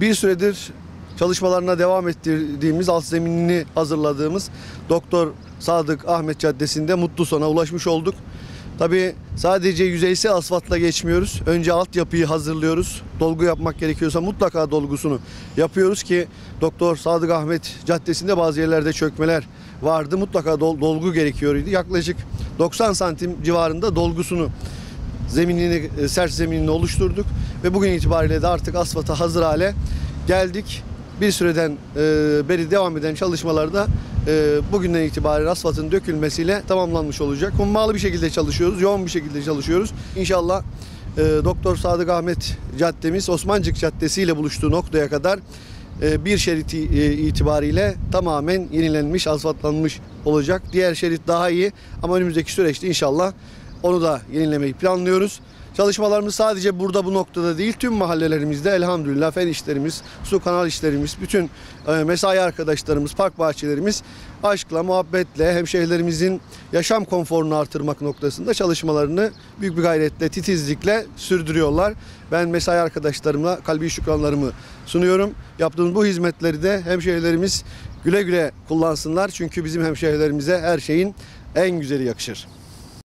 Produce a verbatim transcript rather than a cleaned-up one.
Bir süredir çalışmalarına devam ettirdiğimiz, alt zeminini hazırladığımız Doktor Sadık Ahmet Caddesi'nde mutlu sona ulaşmış olduk. Tabii sadece yüzeysel asfaltla geçmiyoruz. Önce altyapıyı hazırlıyoruz. Dolgu yapmak gerekiyorsa mutlaka dolgusunu yapıyoruz ki Doktor Sadık Ahmet Caddesi'nde bazı yerlerde çökmeler vardı. Mutlaka dol, dolgu gerekiyordu. Yaklaşık doksan santim civarında dolgusunu, zeminini, sert zeminini oluşturduk ve bugün itibariyle de artık asfalta hazır hale geldik. Bir süreden e, beri devam eden çalışmalarda e, bugünden itibaren asfaltın dökülmesiyle tamamlanmış olacak. Hummalı bir şekilde çalışıyoruz, yoğun bir şekilde çalışıyoruz. İnşallah e, Doktor Sadık Ahmet Caddemiz Osmancık Caddesi ile buluştuğu noktaya kadar e, bir şerit e, itibariyle tamamen yenilenmiş, asfaltlanmış olacak. Diğer şerit daha iyi ama önümüzdeki süreçte inşallah onu da yenilemeyi planlıyoruz. Çalışmalarımız sadece burada bu noktada değil, tüm mahallelerimizde elhamdülillah fen işlerimiz, su kanal işlerimiz, bütün e, mesai arkadaşlarımız, park bahçelerimiz aşkla, muhabbetle hemşehrilerimizin yaşam konforunu artırmak noktasında çalışmalarını büyük bir gayretle, titizlikle sürdürüyorlar. Ben mesai arkadaşlarıma kalbi şükranlarımı sunuyorum. Yaptığımız bu hizmetleri de hemşehrilerimiz güle güle kullansınlar. Çünkü bizim hemşehrilerimize her şeyin en güzeli yakışır.